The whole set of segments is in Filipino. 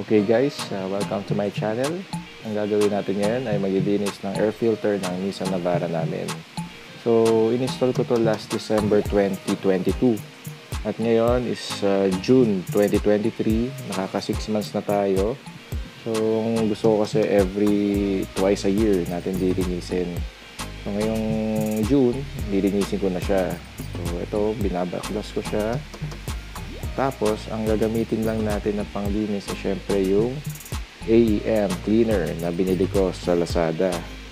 Okay guys, welcome to my channel. Ang gagawin natin ngayon ay maglilinis ng air filter ng Nissan Navara namin. So, in-install ko to last December 2022. At ngayon is June 2023. Nakaka 6 months na tayo. So, gusto ko kasi twice a year natin lilinisin. So, ngayong June, lilinisin ko na siya. So, ito, binabaklas ko siya. Tapos, ang gagamitin lang natin na panglinis ay syempre yung AEM cleaner na binili ko sa Lazada.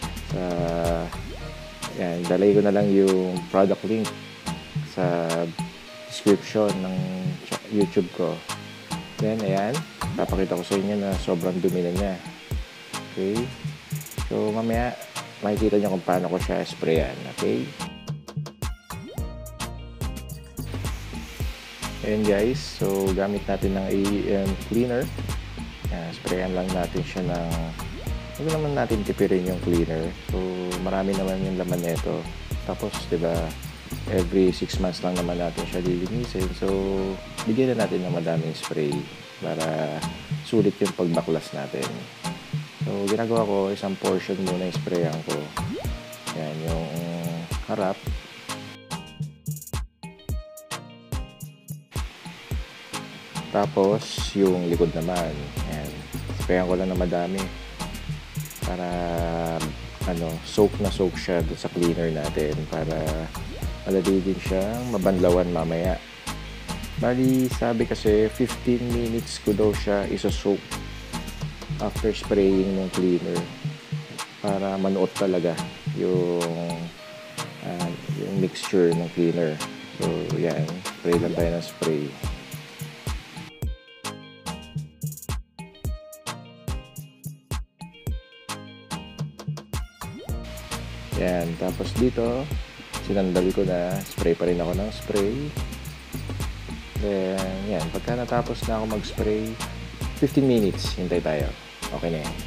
Yan, dalay ko na lang yung product link sa description ng YouTube ko. Then, ayan, papakita ko sa inyo na sobrang dumi na niya. Okay? So, mamaya, makikita nyo kung paano ko siya sprayan. Okay? Ayan guys, so gamit natin ng AEM cleaner. Sprayan lang natin siya ng, huwag naman natin tipirin yung cleaner. So marami naman yung laman nito. Tapos diba, every 6 months lang naman natin siya lilinisin. So bigyan na natin ng madaming spray para sulit yung pagbaklas natin. So ginagawa ko, isang portion muna yung sprayan ko. Yan yung harap. Tapos, yung likod naman. Ayan. Sprayan ko lang na madami. Para, soak na soak siya dun sa cleaner natin. Para, madali din siyang mabanlawan mamaya. Bali, sabi kasi, 15 minutes ko daw siya isa-soak after spraying ng cleaner. Para manuot talaga yung mixture ng cleaner. So, yan. Spray lang tayo ng spray. Yan, tapos dito, sinandal ko na, spray pa rin ako ng spray. Then, yan, pagka natapos na ako mag-spray, 15 minutes, hintay tayo. Okay na yan.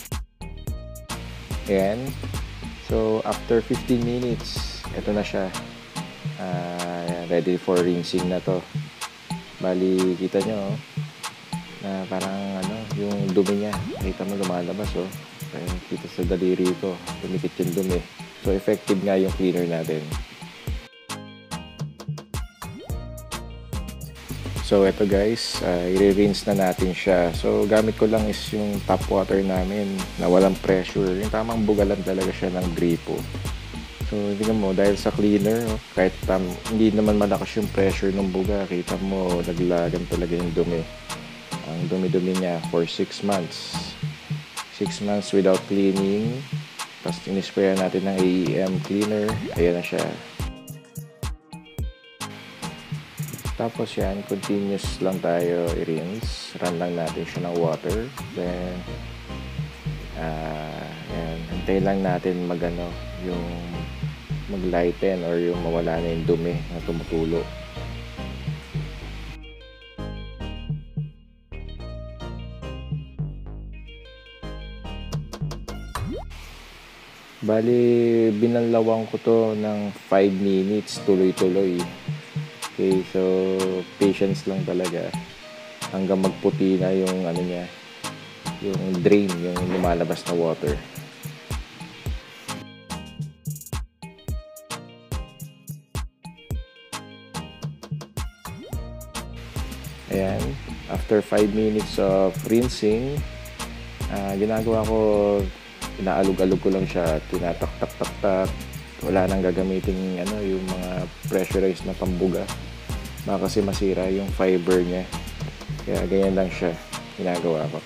Ayan. So, after 15 minutes, ito na siya. Ready for rinsing na to. Bali, kita nyo, na parang, yung dumi niya. Kita mo lumalabas, oh. Kita sa daliri ko, tumikit yung dumi. So, effective nga yung cleaner natin. So, ito guys, i-rinse na natin siya. So, gamit ko lang is yung tap water namin na walang pressure. Yung tamang bugalan talaga siya ng gripo. So, tingnan mo, dahil sa cleaner, kahit hindi naman malakas yung pressure ng buga, kita mo, naglagan talaga yung dumi. Ang dumi-dumi niya for 6 months. 6 months without cleaning. Tapos inisprayan natin ng AEM cleaner. Ayan na siya. Tapos yan, continuous lang tayo i-rinse. Run lang natin siya ng water. Then, yan. Hintayin lang natin yung mag-lighten or yung mawala na yung dumi na tumutulo. Bali, binanlawan ko to ng 5 minutes, tuloy-tuloy. Okay, so patience lang talaga hanggang magputi na yung niya, yung drain, yung lumalabas na water. Ayan, after 5 minutes of rinsing, ginagawa ko, inaalog-alog ko lang siya, tinatak-tak-tak-tak. Wala nang gagamitin yung mga pressurized na pambuga. Baka kasi masira yung fiber niya. Kaya ganyan lang siya, ginagawa ko.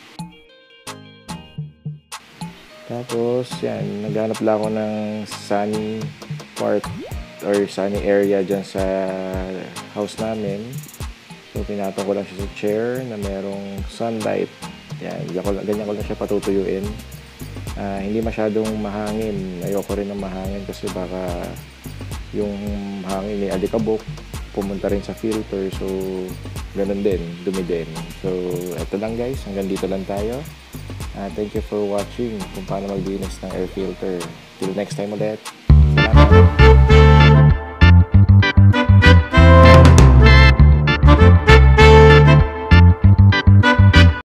Tapos, yan, naghanap lang ako ng sunny part or sunny area dyan sa house namin. So, pinatong ko lang siya sa chair na merong sunlight. Yan, ganyan ko lang siya patutuyuin. Hindi masyadong mahangin. Ayoko rin ng mahangin kasi baka yung hangin ni alikabok pumunta rin sa filter. So, ganun din, dumi din. So, eto lang guys. Hanggang dito lang tayo. Thank you for watching kung paano maglinis ng air filter. Till next time ulit. Salamat!